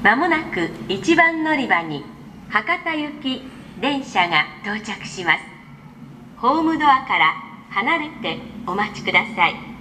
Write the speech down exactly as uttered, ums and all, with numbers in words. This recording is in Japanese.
まもなくいちばん乗り場に博多行き電車が到着します。ホームドアから離れてお待ちください。